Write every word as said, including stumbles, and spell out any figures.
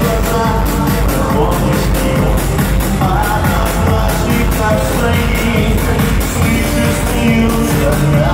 глаза, проходишь мимо, а на плащи, как свои, слышишь, смеются.